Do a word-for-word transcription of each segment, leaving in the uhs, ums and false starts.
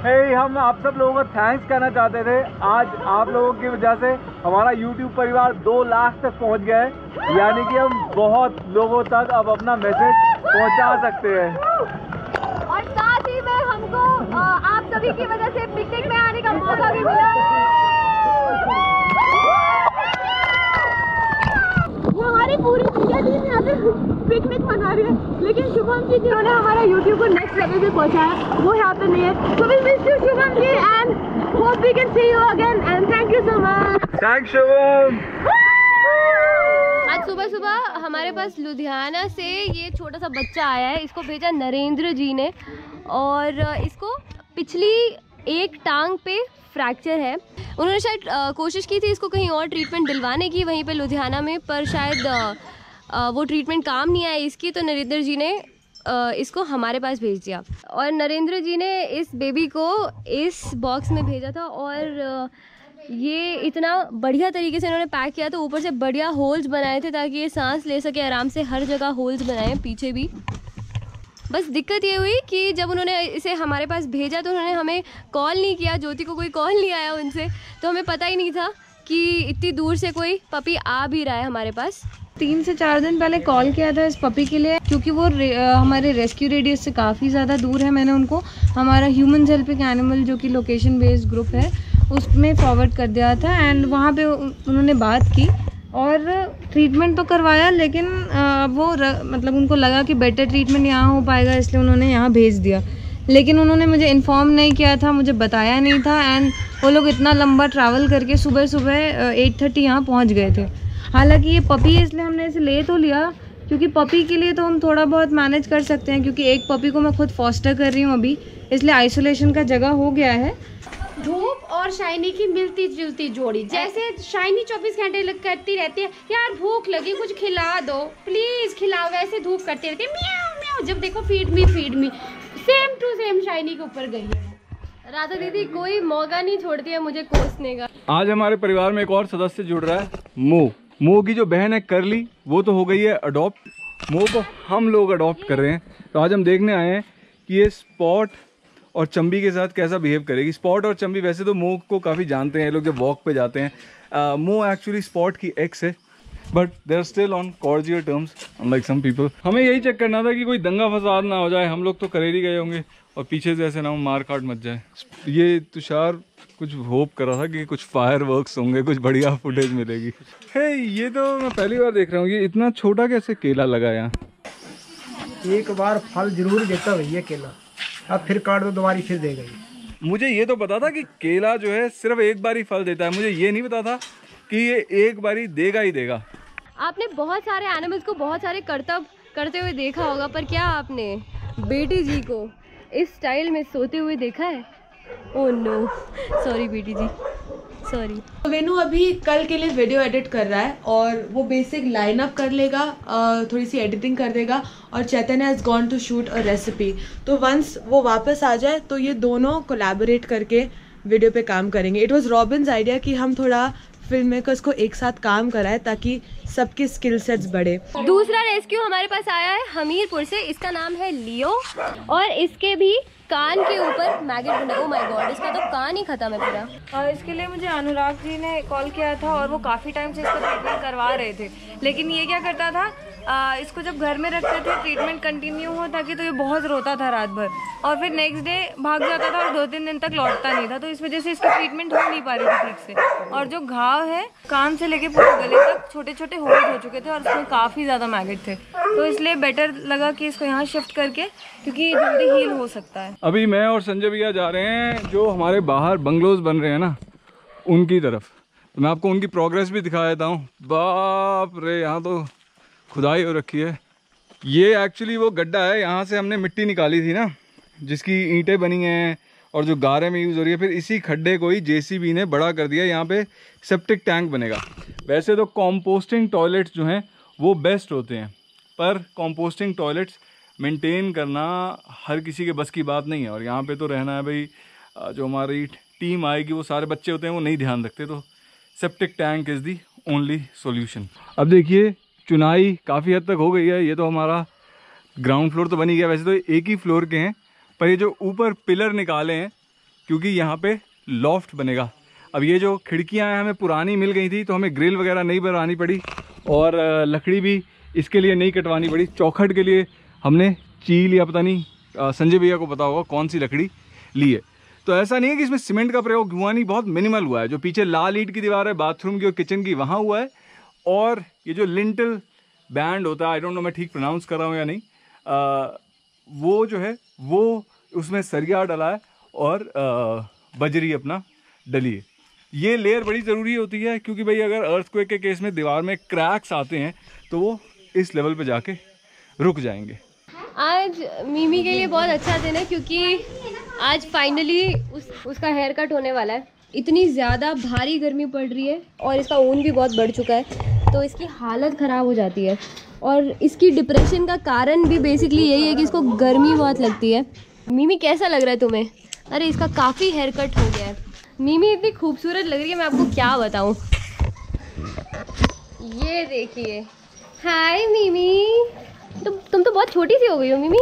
hey, हम आप सब लोगों को थैंक्स कहना चाहते थे। आज आप लोगों की वजह से हमारा यूट्यूब परिवार दो लाख तक पहुंच गया है, यानी कि हम बहुत लोगों तक अब अपना मैसेज पहुंचा सकते हैं। और साथ ही में हमको आप सभी की वजह से पिकनिक में आने का मौका भी मिला। हमारी पूरी मीडिया टीम यहाँ पे पिकनिक मना रही है, लेकिन शुभम जी जिन्होंने हमारा यूट्यूब को नेक्स्ट लेवल पे पहुंचाया वो यहाँ पे नहीं है। So we miss you Shubham ji and hope we can see you again and thank you so much. Thanks Shubham. आज सुबह सुबह हमारे पास लुधियाना से ये छोटा सा बच्चा आया है, इसको भेजा नरेंद्र जी ने और इसको पिछली एक टांग पे फ्रैक्चर है। उन्होंने शायद कोशिश की थी इसको कहीं और ट्रीटमेंट दिलवाने की वहीं पे लुधियाना में, पर शायद आ, आ, वो ट्रीटमेंट काम नहीं आया इसकी, तो नरेंद्र जी ने आ, इसको हमारे पास भेज दिया। और नरेंद्र जी ने इस बेबी को इस बॉक्स में भेजा था और आ, ये इतना बढ़िया तरीके से इन्होंने पैक किया था, ऊपर से बढ़िया होल्स बनाए थे ताकि ये सांस ले सके आराम से। हर जगह होल्स बनाए पीछे भी। बस दिक्कत ये हुई कि जब उन्होंने इसे हमारे पास भेजा तो उन्होंने हमें कॉल नहीं किया, ज्योति को कोई कॉल नहीं आया उनसे, तो हमें पता ही नहीं था कि इतनी दूर से कोई पपी आ भी रहा है हमारे पास। तीन से चार दिन पहले कॉल किया था इस पपी के लिए, क्योंकि वो रे, आ, हमारे रेस्क्यू रेडियस से काफ़ी ज़्यादा दूर है। मैंने उनको हमारा ह्यूमन हेल्पिंग एनिमल जो कि लोकेशन बेस्ड ग्रुप है उसमें फॉरवर्ड कर दिया था एंड वहाँ पे उन्होंने बात की और ट्रीटमेंट तो करवाया, लेकिन आ, वो र, मतलब उनको लगा कि बेटर ट्रीटमेंट यहाँ हो पाएगा, इसलिए उन्होंने यहाँ भेज दिया। लेकिन उन्होंने मुझे इन्फॉर्म नहीं किया था, मुझे बताया नहीं था एंड वो लोग इतना लंबा ट्रैवल करके सुबह सुबह एट थर्टी यहाँ पहुँच गए थे। हालांकि ये पपी है इसलिए हमने इसे ले तो लिया, क्योंकि पपी के लिए तो हम थोड़ा बहुत मैनेज कर सकते हैं, क्योंकि एक पपी को मैं खुद फॉस्टर कर रही हूँ अभी, इसलिए आइसोलेशन का जगह हो गया है। धूप और शाइनी की मिलती जुलती जोड़ी, जैसे शाइनी चौबीस घंटे करती रहती है यार भूख लगी कुछ खिला दो प्लीज खिलाओ, वैसे धूप करती रहती है म्याऊ म्याऊ, जब देखो feed me feed me, same to same Shiny के ऊपर गई है। राधा दीदी कोई मौका नहीं छोड़ती है मुझे कोसने का। आज हमारे परिवार में एक और सदस्य जुड़ रहा है, मो। मो की जो बहन है करली, वो तो हो गई है अडॉप्ट, मो को हम लोग अडॉप्ट कर रहे हैं। तो आज हम देखने आए हैं कि ये स्पॉट और चंबी के साथ कैसा बिहेव करेगी। स्पॉट और चंबी वैसे तो मो को काफ़ी जानते हैं, लोग जब वॉक पे जाते हैं। मो एक्चुअली स्पॉट की एक्स है, but they are still on cordial terms unlike some people. हमें यही चेक करना था कि कोई दंगा फसाद ना हो जाए, हम लोग तो करेरी गए होंगे और पीछे से ऐसे ना मार काट मच जाए। ये तुषार कुछ होप कर रहा था कि कुछ फायर वर्क्स होंगे, कुछ बढ़िया फुटेज मिलेगी। हे ये तो मैं पहली बार देख रहा हूँ, ये इतना छोटा कैसे केला लगा यहाँ। एक बार फल जरूर देता भैया केला, अब फिर काट दो दोबारा फिर देगा। मुझे ये तो पता था कि केला जो है सिर्फ एक बार ही फल देता है, मुझे ये नहीं पता था कि ये एक बार ही देगा ही देगा। आपने बहुत सारे एनिमल्स को बहुत सारे कर्तव्य करते हुए देखा होगा, पर क्या आपने बेटी जी को इस स्टाइल में सोते हुए देखा है? ओह नो, सॉरी बेटी जी, सॉरी। वेनू अभी कल के लिए वीडियो एडिट कर रहा है और वो बेसिक लाइन अप कर लेगा, थोड़ी सी एडिटिंग कर देगा, और Chaitanya has gone to shoot a recipe. तो वंस वो वापस आ जाए तो ये दोनों कोलैबोरेट करके वीडियो पे काम करेंगे। इट वाज रॉबिन्स आइडिया कि हम थोड़ा फिल्म मेकर्स को एक साथ काम कराए ताकि सबके स्किल सेट्स बढ़े। दूसरा रेस्क्यू हमारे पास आया है हमीरपुर से, इसका नाम है लियो और इसके भी कान के ऊपर मैगेट बना। ओह माय गॉड, इसका तो कान ही खत्म है पूरा। और इसके लिए मुझे अनुराग जी ने कॉल किया था और वो काफ़ी टाइम से इसका ट्रीटमेंट करवा रहे थे, लेकिन ये क्या करता था, आ, इसको जब घर में रखते थे ट्रीटमेंट कंटिन्यू हो ताकि, तो ये बहुत रोता था रात भर और फिर नेक्स्ट डे भाग जाता था और दो तीन दिन तक लौटता नहीं था, तो इस वजह से इसकी ट्रीटमेंट हो नहीं पा रही थी ठीक से। और जो घाव है कान से लेके पूरे गले तक छोटे छोटे होल्स हो चुके थे और उसमें काफ़ी ज़्यादा मैगेट थे, तो इसलिए बेटर लगा कि इसको यहाँ शिफ्ट करके, क्योंकि ये जल्दी हील हो सकता है। अभी मैं और संजय भैया जा रहे हैं जो हमारे बाहर बंगलोज बन रहे हैं ना, उनकी तरफ। तो मैं आपको उनकी प्रोग्रेस भी दिखा देता हूँ। बाप रे, यहाँ तो खुदाई हो रखी है। ये एक्चुअली वो गड्ढा है, यहाँ से हमने मिट्टी निकाली थी ना, जिसकी ईंटें बनी हैं और जो गारे में यूज़ हो रही है। फिर इसी खड्डे को ही जेसीबी ने बड़ा कर दिया, यहाँ पे सेप्टिक टैंक बनेगा। वैसे तो कॉम्पोस्टिंग टॉयलेट्स जो हैं वो बेस्ट होते हैं, पर कॉम्पोस्टिंग टॉयलेट्स मेंटेन करना हर किसी के बस की बात नहीं है। और यहाँ पे तो रहना है भाई, जो हमारी टीम आएगी वो सारे बच्चे होते हैं, वो नहीं ध्यान रखते, तो septic tank is the only solution. अब देखिए चुनाई काफ़ी हद तक हो गई है। ये तो हमारा ग्राउंड फ्लोर तो बन ही गया, वैसे तो एक ही फ्लोर के हैं, पर ये जो ऊपर पिलर निकाले हैं क्योंकि यहाँ पे लॉफ्ट बनेगा। अब ये जो खिड़कियाँ हैं हमें पुरानी मिल गई थी तो हमें ग्रिल वगैरह नहीं बनानी पड़ी और लकड़ी भी इसके लिए नहीं कटवानी पड़ी। चौखट के लिए हमने चील या पता नहीं संजय भैया को पता होगा कौन सी लकड़ी ली है। तो ऐसा नहीं है कि इसमें सीमेंट का प्रयोग हुआ नहीं, बहुत मिनिमल हुआ है। जो पीछे लाल ईंट की दीवार है बाथरूम की और किचन की, वहाँ हुआ है। और ये जो लिंटल बैंड होता है, आई डोंट नो मैं ठीक प्रोनाउंस कर रहा हूँ या नहीं, आ, वो जो है वो उसमें सरिया डला है और आ, बजरी अपना डली है। ये लेयर बड़ी ज़रूरी होती है क्योंकि भाई अगर अर्थक्वेक के केस में दीवार में क्रैक्स आते हैं तो वो इस लेवल पे जाके रुक जाएंगे। आज मिमी के लिए बहुत अच्छा दिन है क्योंकि आज फाइनली उस उसका हेयर कट होने वाला है। इतनी ज़्यादा भारी गर्मी पड़ रही है और इसका ऊन भी बहुत बढ़ चुका है तो इसकी हालत ख़राब हो जाती है। और इसकी डिप्रेशन का कारण भी बेसिकली यही है कि इसको गर्मी बहुत लगती है। मिमी कैसा लग रहा है तुम्हें? अरे इसका काफ़ी हेयर कट हो गया है। मिमी इतनी खूबसूरत लग रही है, मैं आपको क्या बताऊं। ये देखिए, हाय मिमी। तुम तुम तो बहुत छोटी सी हो गई हो मिमी।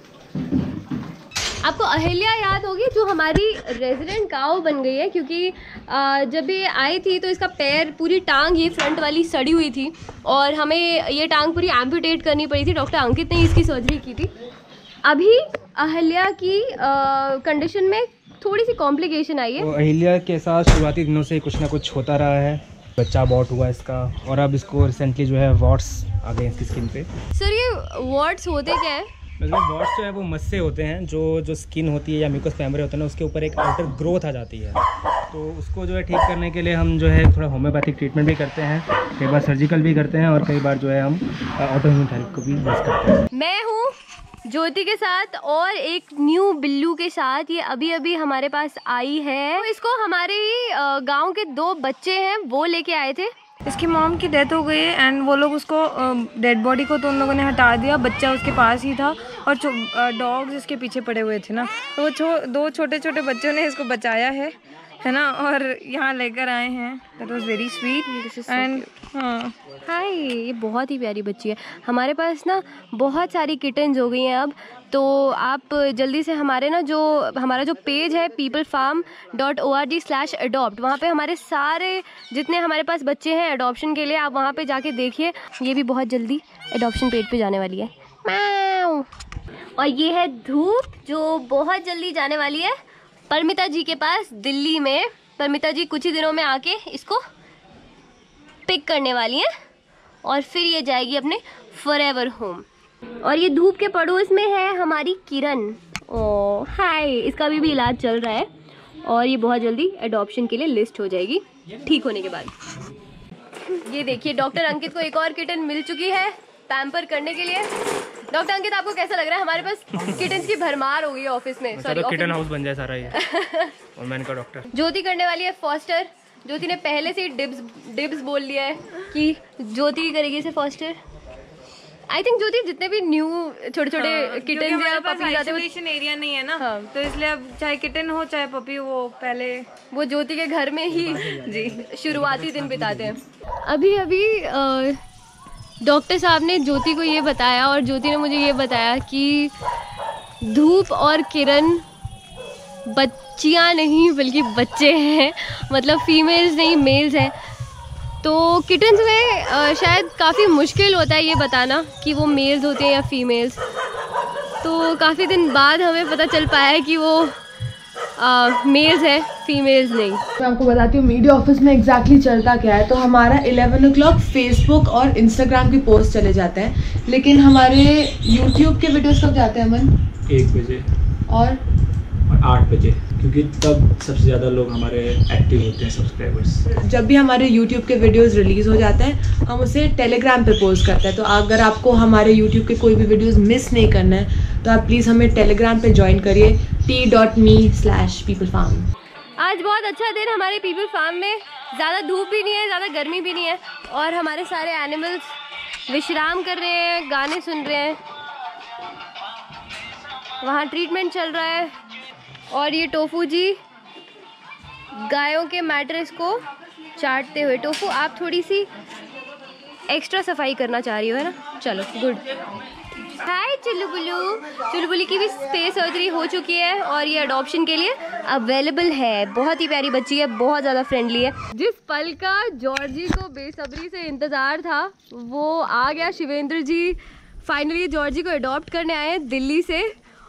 आपको अहिल्या याद होगी जो हमारी रेजिडेंट काऊ बन गई है क्योंकि आ, जब ये आई थी तो इसका पैर, पूरी टांग ये फ्रंट वाली सड़ी हुई थी और हमें ये टांग पूरी एम्पुटेट करनी पड़ी थी। डॉक्टर अंकित ने इसकी सर्जरी की थी। अभी अहिल्या की कंडीशन में थोड़ी सी कॉम्प्लिकेशन आई है। तो अहिल्या के साथ शुरुआती दिनों से कुछ ना कुछ होता रहा है। बच्चा बॉट हुआ इसका और अब इसको रिसेंटली जो है वॉट्स आ गए इसकी स्किन पे। सर ये वॉट्स होते क्या है? मतलब वॉट्स जो है वो मस्से होते हैं जो जो स्किन होती है या म्यूकस मेम्ब्रेन होता है ना, उसके ऊपर एक आउटर ग्रोथ आ जाती है। तो उसको जो है ठीक करने के लिए हम जो है थोड़ा होम्योपैथिक ट्रीटमेंट भी करते हैं, कई बार सर्जिकल भी करते हैं और कई बार जो है हम ऑटोइम्यून थेरेपी को भी यूज़ करते हैं। मैं हूँ ज्योति के साथ और एक न्यू बिल्लू के साथ। ये अभी अभी हमारे पास आई है। तो इसको हमारे ही गांव के दो बच्चे हैं वो लेके आए थे। इसकी मॉम की डेथ हो गई है एंड वो लोग उसको डेड बॉडी को तो उन लोगों ने हटा दिया। बच्चा उसके पास ही था और डॉग्स इसके पीछे पड़े हुए थे ना, तो वो छो, दो छोटे छोटे बच्चों ने इसको बचाया है है ना, और यहाँ लेकर आए हैं। That was very sweet and हाँ हाय, ये बहुत ही प्यारी बच्ची है। हमारे पास ना बहुत सारी किटन्स हो गई हैं अब। तो आप जल्दी से हमारे ना जो हमारा जो पेज है people farm dot O R G slash adopt, वहाँ पे हमारे सारे जितने हमारे पास बच्चे हैं अडॉप्शन के लिए, आप वहाँ पे जाके देखिए। ये भी बहुत जल्दी अडॉप्शन पेज पे जाने वाली है। मैव। और ये है धूप जो बहुत जल्दी जाने वाली है परमिता जी के पास दिल्ली में। परमिता जी कुछ ही दिनों में आके इसको पिक करने वाली हैं और फिर ये जाएगी अपने फॉरएवर होम। और ये धूप के पड़ोस में है हमारी किरण। ओ हाय, इसका भी, भी इलाज चल रहा है और ये बहुत जल्दी एडॉप्शन के लिए लिस्ट हो जाएगी ठीक होने के बाद। ये देखिए डॉक्टर अंकित को एक और किटन मिल चुकी है पैम्पर करने के लिए। डॉक्टर अंकित आपको कैसा लग रहा है? हमारे पास किटन्स की भरमार हो गई है ऑफिस में। सॉरी, किटन हाउस बन जाए सारा ये। और मैंने कहा डॉक्टर ज्योति करने वाली है फॉस्टर। ज्योति ने पहले से ही डिब्स डिब्स बोल लिया है कि ज्योति करेगी इसे फॉस्टर। आई थिंक ज्योति जितने भी न्यू छोटे छोटे किटन या पपी जाते हैं, आइसोलेशन एरिया नहीं है ना, हाँ। तो इसलिए अब चाहे किटन हो चाहे पपी हो, वो पहले वो ज्योति के घर में ही जी शुरुआती दिन बिताते हैं। अभी अभी डॉक्टर साहब ने ज्योति को ये बताया और ज्योति ने मुझे ये बताया कि धूप और किरण बच्चियाँ नहीं बल्कि बच्चे हैं, मतलब फीमेल्स नहीं मेल्स हैं। तो किटन्स में आ, शायद काफ़ी मुश्किल होता है ये बताना कि वो मेल्स होते हैं या फीमेल्स। तो काफ़ी दिन बाद हमें पता चल पाया है कि वो मेल्स है, फीमेल्स नहीं। मैं आपको बताती हूँ मीडिया ऑफिस में एग्जैक्टली चलता क्या है। तो हमारा इलेवन ओ क्लॉक फेसबुक और इंस्टाग्राम की पोस्ट चले जाते हैं, लेकिन हमारे यूट्यूब के वीडियोस कब जाते हैं मन? एक बजे और और आठ बजे, क्योंकि तब सबसे ज़्यादा लोग हमारे एक्टिव होते हैं सब्सक्राइबर्स। जब भी हमारे यूट्यूब के वीडियोस रिलीज़ हो जाते हैं हम उसे टेलीग्राम पे पोस्ट करते हैं। तो अगर आपको हमारे यूट्यूब के कोई भी वीडियोस मिस नहीं करना है तो आप प्लीज़ हमें टेलीग्राम पे ज्वाइन करिए, T dot me slash people farm. आज बहुत अच्छा दिन हमारे पीपल फार्म में। ज़्यादा धूप भी नहीं है, ज़्यादा गर्मी भी नहीं है और हमारे सारे एनिमल्स विश्राम कर रहे हैं, गाने सुन रहे हैं। वहाँ ट्रीटमेंट चल रहा है और ये टोफू जी गायों के मैट्रेस को चाटते हुए। टोफू आप थोड़ी सी एक्स्ट्रा सफाई करना चाह रही हो है ना? चलो गुड। हाय चुलबुलू। चुलबुली की भी स्पेस सर्जरी हो चुकी है और ये अडॉप्शन के लिए अवेलेबल है। बहुत ही प्यारी बच्ची है, बहुत ज़्यादा फ्रेंडली है। जिस पल का जॉर्जी को बेसब्री से इंतज़ार था वो आ गया। शिवेंद्र जी फाइनली जॉर्जी को अडॉप्ट करने आए हैं दिल्ली से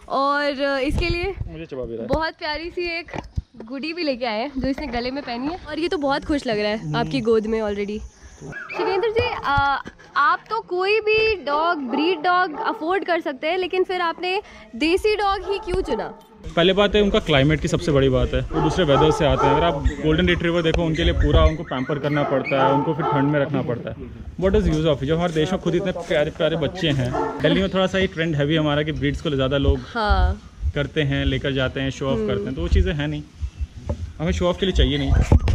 और इसके लिए मुझे बहुत प्यारी सी एक गुड़ी भी लेके आए हैं जो इसने गले में पहनी है और ये तो बहुत खुश लग रहा है आपकी गोद में ऑलरेडी। शिवेंद्र जी आ, आप तो कोई भी डॉग ब्रीड डॉग अफोर्ड कर सकते हैं लेकिन फिर आपने देसी डॉग ही क्यों चुना? पहले बात है उनका क्लाइमेट की सबसे बड़ी बात है, वो दूसरे वेदर से आते हैं। अगर आप गोल्डन रिट्रीवर देखो उनके लिए पूरा उनको पैम्पर करना पड़ता है, उनको फिर ठंड में रखना पड़ता है। What is use of? जब हमारे देश में खुद इतने प्यारे प्यारे बच्चे हैं। दिल्ली में थोड़ा सा ही ट्रेंड हैवी हमारा कि ब्रीड्स को ज़्यादा लोग हाँ करते हैं, लेकर जाते हैं, शो ऑफ करते हैं, तो वो चीज़ें हैं नहीं, हमें शो ऑफ के लिए चाहिए नहीं।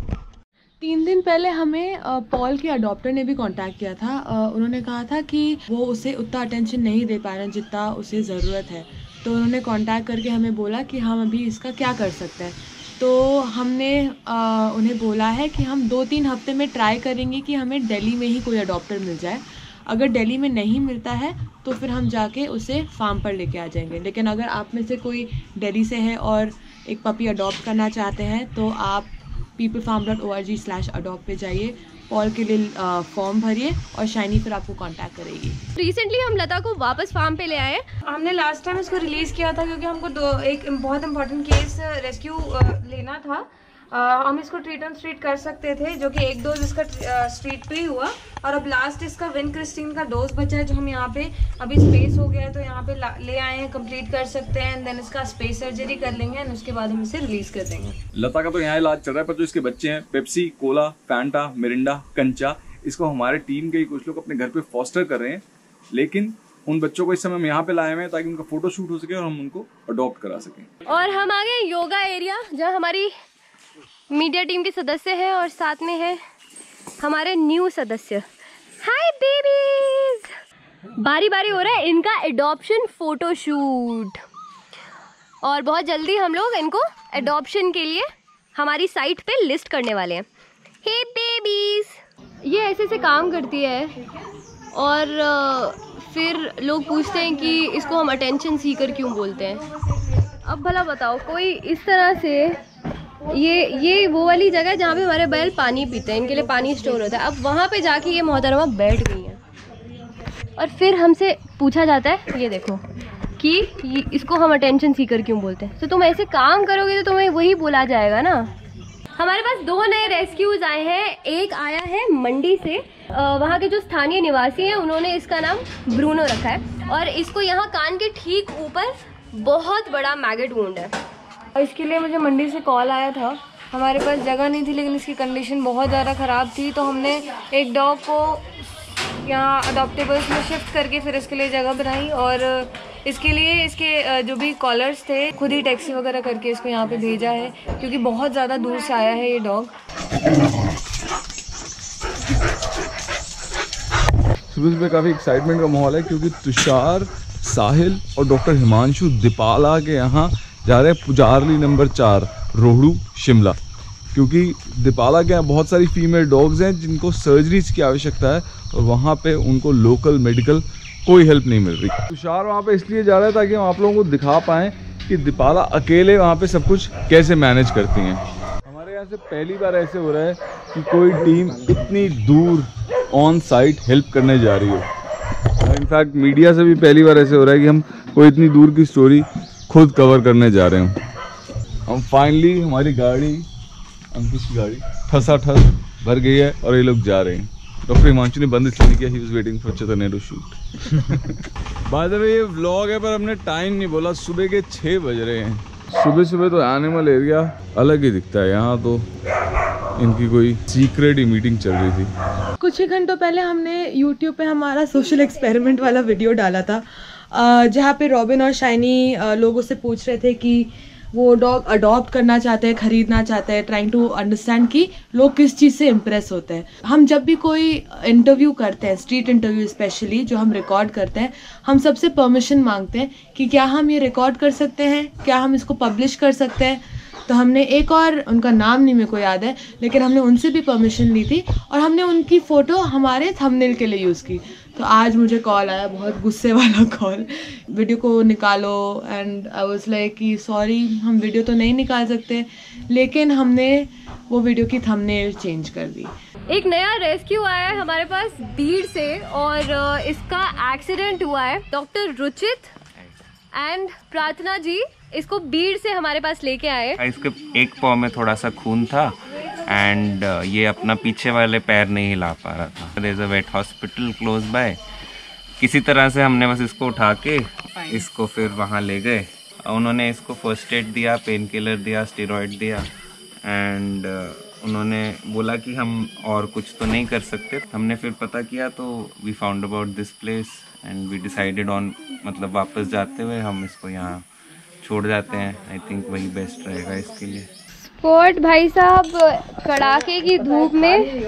तीन दिन पहले हमें पॉल के अडॉप्टर ने भी कांटेक्ट किया था। उन्होंने कहा था कि वो उसे उतना अटेंशन नहीं दे पा रहे हैं जितना उसे ज़रूरत है, तो उन्होंने कांटेक्ट करके हमें बोला कि हम अभी इसका क्या कर सकते हैं। तो हमने आ, उन्हें बोला है कि हम दो तीन हफ्ते में ट्राई करेंगे कि हमें दिल्ली में ही कोई अडॉप्टर मिल जाए। अगर दिल्ली में नहीं मिलता है तो फिर हम जाके उसे फार्म पर लेके आ जाएंगे। लेकिन अगर आप में से कोई दिल्ली से है और एक पपी अडॉप्ट करना चाहते हैं तो आप people farm dot O R G slash adopt पे जाइए, पॉल के लिए फॉर्म भरिए और शाइनी फिर आपको कांटेक्ट करेगी। रिसेंटली हम लता को वापस फार्म पे ले आए। हमने लास्ट टाइम इसको रिलीज़ किया था क्योंकि हमको दो एक बहुत इंपॉर्टेंट केस रेस्क्यू लेना था। Uh, हम इसको ट्रीट ऑन स्ट्रीट कर सकते थे जो कि एक डोज इसका स्ट्रीट पे ही हुआ और अब लास्ट इसका विन क्रिस्टीन का डोज बचा है जो हम यहाँ पे अभी स्पेस हो गया है तो यहाँ पे ले आए हैं, कंप्लीट कर सकते हैं एंड देन इसका स्पेस सर्जरी कर लेंगे एंड उसके बाद हम इसे रिलीज कर देंगे। लता का तो यहाँ इलाज चल रहा है पर जो इसके बच्चे हैं पेप्सी, कोला, फैंटा, मिरिंडा, कंचा, इसको हमारे टीम के ही कुछ लोग अपने घर पे फॉस्टर कर रहे हैं। लेकिन उन बच्चों को इस समय हम यहाँ पे लाए हुए हैं ताकि उनका फोटो शूट हो सके और हम उनको अडॉप्ट करा सकें। और हम आ गए योगा एरिया जहाँ हमारी मीडिया टीम के सदस्य हैं और साथ में है हमारे न्यू सदस्य। Hi babies. बारी बारी हो रहा है इनका एडॉप्शन फोटो शूट और बहुत जल्दी हम लोग इनको एडॉप्शन के लिए हमारी साइट पे लिस्ट करने वाले हैं। Hey babies. ये ऐसे से काम करती है और फिर लोग पूछते हैं कि इसको हम अटेंशन सीकर क्यों बोलते हैं। अब भला बताओ कोई इस तरह से ये ये वो वाली जगह है जहाँ पे हमारे बैल पानी पीते हैं, इनके लिए पानी स्टोर होता है। अब वहाँ पे जाके ये मोहतरमा बैठ गई हैं और फिर हमसे पूछा जाता है ये देखो कि इसको हम अटेंशन सीकर क्यों बोलते हैं। तो तुम ऐसे काम करोगे तो तुम्हें वही बोला जाएगा ना। हमारे पास दो नए रेस्क्यूज आए हैं। एक आया है मंडी से, वहाँ के जो स्थानीय निवासी हैं उन्होंने इसका नाम ब्रूनो रखा है और इसको यहाँ कान के ठीक ऊपर बहुत बड़ा मैगेट वुंड है। इसके लिए मुझे मंडी से कॉल आया था। हमारे पास जगह नहीं थी लेकिन इसकी कंडीशन बहुत ज़्यादा ख़राब थी तो हमने एक डॉग को यहाँ अडॉप्टेबल्स में शिफ्ट करके फिर इसके लिए जगह बनाई और इसके लिए इसके जो भी कॉलर्स थे खुद ही टैक्सी वगैरह करके इसको यहाँ पे भेजा है क्योंकि बहुत ज़्यादा दूर से आया है ये डॉग। सुबह सुबह काफ़ी एक्साइटमेंट का माहौल है क्योंकि तुषार, साहिल और डॉक्टर हिमांशु दीपाला के यहाँ जा रहे हैं पुजारली नंबर चार, रोहड़ू, शिमला। क्योंकि दीपाला के यहाँ बहुत सारी फीमेल डॉग्स हैं जिनको सर्जरीज की आवश्यकता है और वहाँ पे उनको लोकल मेडिकल कोई हेल्प नहीं मिल रही। तुषार वहाँ पे इसलिए जा रहा है ताकि हम आप लोगों को दिखा पाएँ कि दीपाला अकेले वहाँ पे सब कुछ कैसे मैनेज करती हैं। हमारे यहाँ से पहली बार ऐसे हो रहा है कि कोई टीम इतनी दूर ऑन साइट हेल्प करने जा रही हो। इनफैक्ट मीडिया से भी पहली बार ऐसे हो रहा है कि हम कोई इतनी दूर की स्टोरी खुद कवर करने जा रहे हैं। हम फाइनली हमारी गाड़ी, अंकुश की गाड़ी ठसा ठस भर गई है और ये लोग जा रहे हैं। डॉक्टर हिमांशु ने बंद इसलिए किया, he was waiting for Chaitanya to shoot. By the way ये व्लॉग है पर हमने टाइम नहीं बोला, सुबह के छः बज रहे हैं। सुबह सुबह तो एनिमल एरिया अलग ही दिखता है। यहाँ तो इनकी कोई सीक्रेट ही मीटिंग चल रही थी। कुछ ही घंटों पहले हमने यूट्यूब पे हमारा सोशल एक्सपेरिमेंट वाला वीडियो डाला था जहाँ पे रॉबिन और शाइनी लोगों से पूछ रहे थे कि वो डॉग अडॉप्ट करना चाहते हैं, ख़रीदना चाहते हैं, ट्राइंग टू अंडरस्टैंड कि लोग किस चीज़ से इम्प्रेस होते हैं। हम जब भी कोई इंटरव्यू करते हैं, स्ट्रीट इंटरव्यू स्पेशली जो हम रिकॉर्ड करते हैं, हम सबसे परमिशन मांगते हैं कि क्या हम ये रिकॉर्ड कर सकते हैं, क्या हम इसको पब्लिश कर सकते हैं। तो हमने एक और, उनका नाम नहीं मेरे को याद है, लेकिन हमने उनसे भी परमिशन ली थी और हमने उनकी फ़ोटो हमारे थंबनेल के लिए यूज़ की। तो आज मुझे कॉल आया, बहुत गुस्से वाला कॉल, वीडियो को निकालो, एंड आई वाज लाइक कि सॉरी हम वीडियो तो नहीं निकाल सकते, लेकिन हमने वो वीडियो की थंबनेल चेंज कर दी। एक नया रेस्क्यू आया है हमारे पास बीड़ से और इसका एक्सीडेंट हुआ है। डॉक्टर रुचित एंड प्रार्थना जी इसको बीड़ से हमारे पास लेके आए। इसके एक पाँव में थोड़ा सा खून था एंड ये अपना पीछे वाले पैर नहीं हिला पा रहा था। There is a vet hospital close by. किसी तरह से हमने बस इसको उठा के इसको फिर वहाँ ले गए। उन्होंने इसको फर्स्ट एड दिया, पेन किलर दिया, स्टेरॉइड दिया एंड उन्होंने बोला कि हम और कुछ तो नहीं कर सकते। हमने फिर पता किया तो we found about this place and we decided on, मतलब वापस जाते हुए हम इसको यहाँ छोड़ जाते हैं। आई थिंक वही बेस्ट रहेगा इसके लिए। स्पॉट भाई साहब कड़ाके की धूप में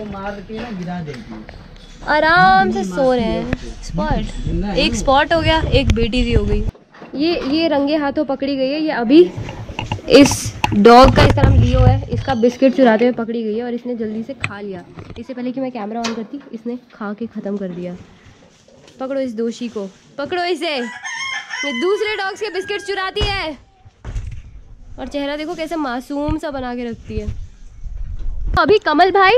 आराम से सो रहे हैं। स्पॉट एक स्पॉट हो गया, एक बेटी भी हो गई। ये ये रंगे हाथों पकड़ी गई है। ये अभी इस डॉग का, इसका नाम लियो है, इसका बिस्किट चुराते हुए पकड़ी गई है और इसने जल्दी से खा लिया। इससे पहले कि मैं कैमरा ऑन करती इसने खा के ख़त्म कर दिया। पकड़ो इस दोषी को, पकड़ो इसे। ये दूसरे डॉग्स के बिस्किट चुराती है और चेहरा देखो कैसे मासूम सा बना के रखती है। अभी कमल भाई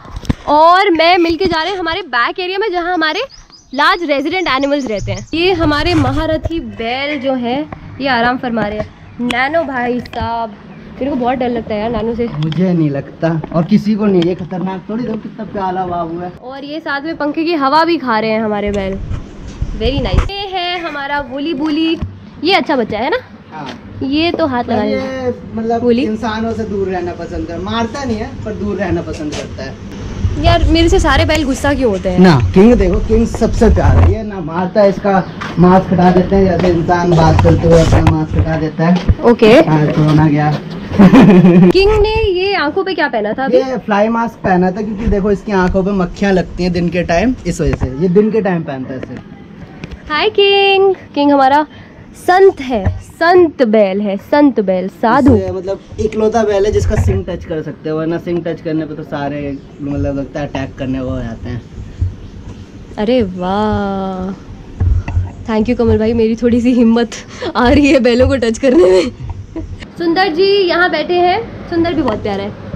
और मैं मिलके जा रहे हैं हमारे बैक एरिया में जहाँ हमारे लार्ज रेजिडेंट एनिमल्स रहते हैं। ये हमारे महारथी बैल जो है ये आराम फरमा रहे हैं। नैनो भाई साहब, मेरे को बहुत डर लगता है यार नैनो से। मुझे नहीं लगता और किसी को नहीं, ये खतरनाक थोड़ी। देखो कितना प्यारा बाबू है। और ये साथ में पंखे की हवा भी खा रहे हैं हमारे बैल। Very nice. ये है हमारा वूली बूली। ये अच्छा बच्चा है ना। हाँ। ये तो हाथ लगा, ये मतलब इंसानों से दूर रहना पसंद कर, मारता नहीं है पर दूर रहना पसंद करता है। यार मेरे से सारे बैल गुस्सा क्यों होते हैं ना। किंग देखो, किंग सबसे प्यारा है। ये ना मारता है, इसका मास्क हटा देते हैं, जैसे इंसान बात करते हुए अपना मास्क हटा देता है। ओके। कोरोना गया। किंग ने ये आंखों पे क्या पहना था अभी? ये फ्लाई मास्क पहना था क्योंकि देखो इसकी आंखों पे मक्खियां लगती हैं दिन के टाइम, इस वजह से ये दिन के टाइम पहनता है इसे। हाय किंग। किंग हमारा संत है, संत बैल है, संत बैल, साधु। मतलब इकलौता बैल है जिसका सिंग टच कर सकते हो, वरना सिंग टच करने पे तो सारे मतलब लगता है अटैक करने को हो जाते हैं। अरे वाह, थैंक यू कमल भाई, मेरी थोड़ी सी हिम्मत आ रही है बैलों को टच करने में। सुंदर जी यहाँ बैठे हैं। सुंदर भी बहुत प्यारा है।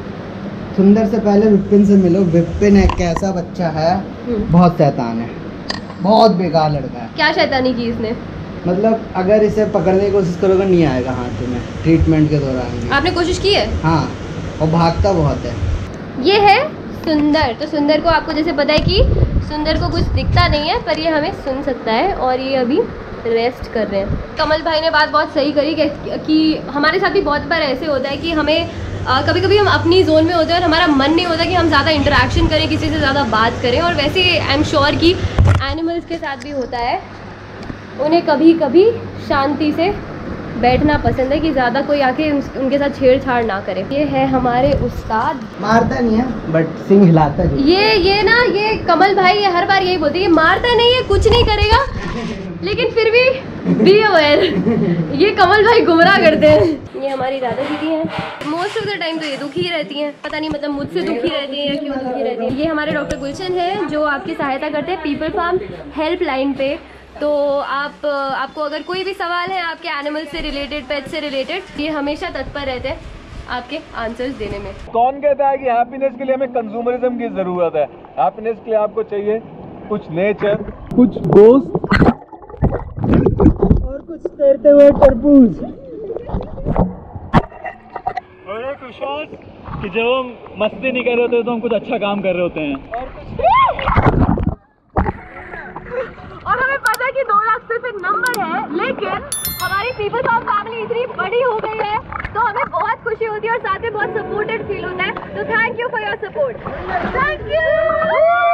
सुंदर से पहले विपिन से मिलो। विपिन एक कैसा बच्चा है, बहुत शैतान है, बहुत बेकार लड़का है। क्या शैतानी की इसने? मतलब अगर इसे पकड़ने की कोशिश करोगे नहीं आएगा हाथ में ट्रीटमेंट के दौरान। आपने कोशिश की है? हाँ, और भागता बहुत है। ये है सुंदर। तो सुंदर को आपको जैसे पता है कि सुंदर को कुछ दिखता नहीं है पर ये हमें सुन सकता है और ये अभी रेस्ट कर रहे हैं। कमल भाई ने बात बहुत सही करी कि, कि हमारे साथ भी बहुत बार ऐसे होता है कि हमें आ, कभी कभी हम अपनी जोन में होते हैं और हमारा मन नहीं होता कि हम ज़्यादा इंटरेक्शन करें, किसी से ज़्यादा बात करें। और वैसे आई एम श्योर कि एनिमल्स के साथ भी होता है। उन्हें कभी कभी शांति से बैठना पसंद है कि ज़्यादा कोई आके उनके साथ छेड़छाड़ ना करे। ये है हमारे उस्ताद। मारता नहीं है बट सिंग हिलाता है। ये ये ना ये कमल भाई ये हर बार यही बोलते हैं, मारता नहीं है, कुछ नहीं करेगा, लेकिन फिर भी बी अवेयर। ये कमल भाई गुमराह करते हैं। ये हमारी राधा दीदी हैं। मोस्ट ऑफ द टाइम तो ये दुखी ही रहती हैं, पता नहीं मतलब मुझसे दुखी रहती हैं या क्यों दुखी रहती हैं। ये हमारे डॉक्टर गुलशन है जो आपकी सहायता करते हैं पीपल फार्म हेल्प लाइन पे। तो आप आपको अगर कोई भी सवाल है आपके एनिमल से रिलेटेड, पेट से रिलेटेड, ये हमेशा तत्पर रहते हैं आपके आंसर्स देने में। कौन कहता है कि हैप्पीनेस के लिए हमें कंज्यूमरिज्म की जरूरत है? हैप्पीनेस के लिए आपको चाहिए कुछ नेचर, कुछ दोस्त और कुछ तैरते हुए तरबूज। और एक विश्वास कि जब हम मस्ती नहीं कर रहे होते तो हम कुछ अच्छा काम कर रहे होते हैं। और हमें पता है कि दो लाख सिर्फ एक नंबर है, लेकिन हमारी पीपल फार्म फैमिली इतनी बड़ी हो गई है तो हमें बहुत खुशी होती है और साथ में बहुत सपोर्टेड फील होता है। तो thank you for your support. Thank you.